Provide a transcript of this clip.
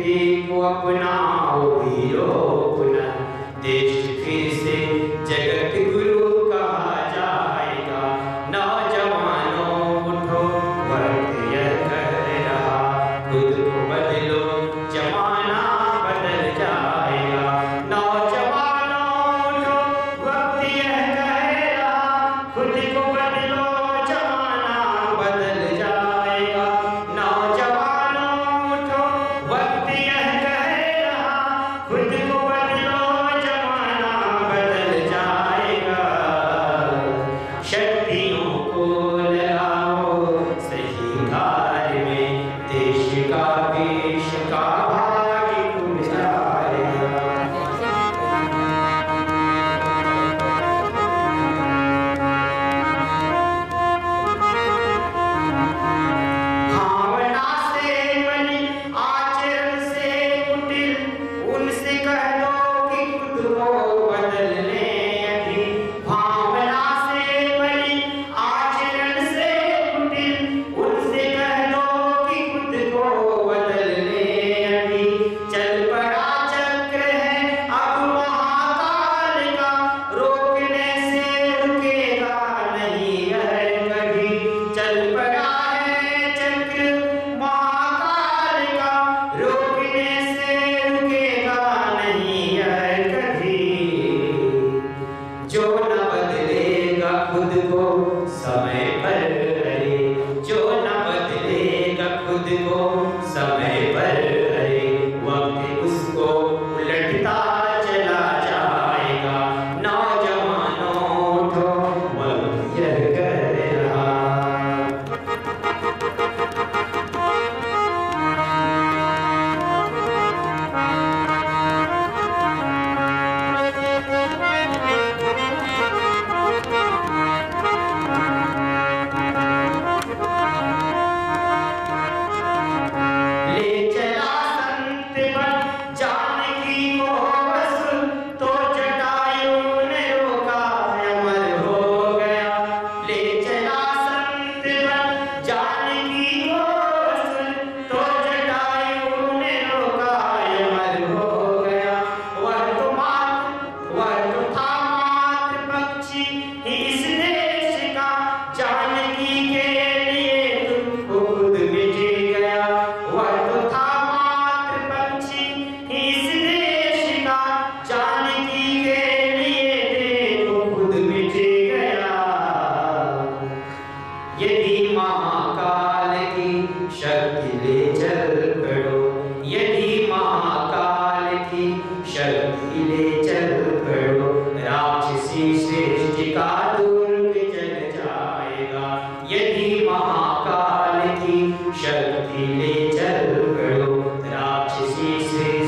पृथ्वी को अपनाओ वीरो पुनः, देश फिर से जगत गुरु कहा जाएगा। नौजवानों उठो, वक्त यह कह रहा, खुद को बदलो जमाना बदल जाएगा। नौजवानों उठो, वक्त यह कह रहा, खुद को बदलो जमाना बदल जाएगा। नौजवानों उठो, वक्त यह कह रहा, खुद को बदलो जमाना बदल जाएगा। शक्तियों को लगाओ सही कार्य में, देश का देश का भाग्य खुल जाएगा। भावना से बनी आचरण से कुटिल, उनसे कह दो कि खुद को बदल ले अभी। भावना से बनी आचरण से कुटिल, उनसे कह दो कि खुद को बदल ले अभी। चल पड़ा चक्र है अब महाकाल का, रोकने से रुकेगा नहीं यह कभी। चल पड़ा है चक्र महाकाल का, रोकने से रुकेगा नहीं यह कभी। जो न बदलेगा खुद को समय पर अरे, जो न बदलेगा खुद को समय पर अरे, वक्त उसको उलटता चला जाएगा। नौजवानों उठो, वक्त यह कह रहा। ले चला संत बन जानकी को वसुल, तो जटायु ने रोका अमर हो गया। ले चला संत बन जानकी को वसुल, तो जटायु ने रोका अमर हो गया। वह तो था मात्र पक्षी ही इस देश का, जानकी के लिए दुख खुद मिट गया। वह तो था मात्र पक्षी ही इस देश का, जानकी के लिए देखो खुद मिट गया। यदि महाकाल की शक्ति ले चल पड़ो, यदि महाकाल की शक्ति ले चल पड़ो, राक्षसी सृष्टि का दुर्ग जल जाएगा। यदि महाकाल की शक्ति ले चल पड़ो, राक्षसी सृष्टि